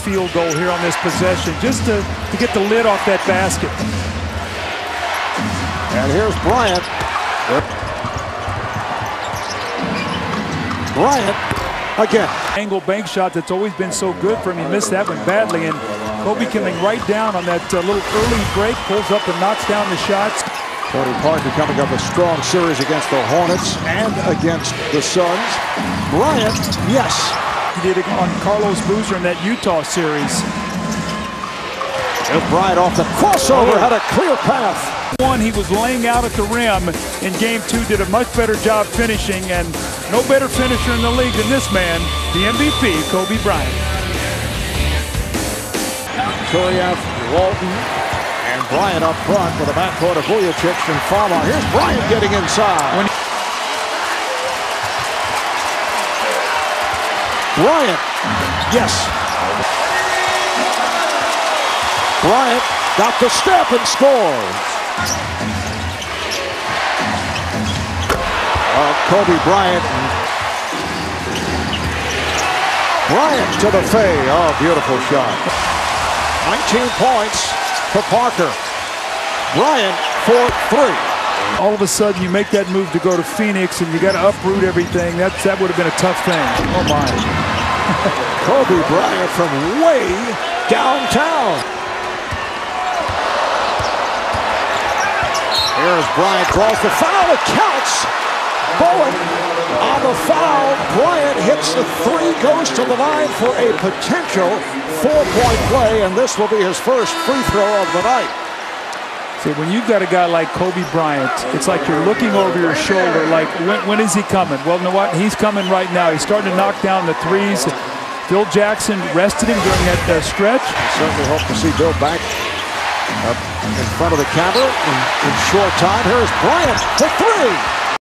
field goal here on this possession, just to get the lid off that basket. And here's Bryant. Bryant again. Angle bank shot that's always been so good for him. He missed that one badly, and Kobe coming right down on that little early break, pulls up and knocks down the shots. Tony Parker coming up a strong series against the Hornets and against the Suns. Bryant, yes. He did it on Carlos Boozer in that Utah series. And Bryant off the crossover, had a clear path. He was laying out at the rim in game 2, did a much better job finishing, and no better finisher in the league than this man, the MVP, Kobe Bryant. Kuriev, Walton, and Bryant up front with a backcourt of Vujacic and Farmer. Here's Bryant getting inside. Bryant, yes. Bryant got the step and scores. Kobe Bryant. Bryant to the fade. Oh, beautiful shot. 19 points for Parker. Bryant for 3. All of a sudden, you make that move to go to Phoenix, and you got to uproot everything. That would have been a tough thing. Oh my! Kobe Bryant from way downtown. Here's Bryant, draws the foul. It counts. Bowen on the foul. Bryant hits the 3, goes to the line for a potential 4-point play, and this will be his first free throw of the night. See, when you've got a guy like Kobe Bryant, it's like you're looking over your shoulder, like, when is he coming? Well, you know what? He's coming right now. He's starting to knock down the threes. Phil Jackson rested him during that stretch. Certainly hope to see Bill back up in front of the camera in short time. Here's Bryant for 3.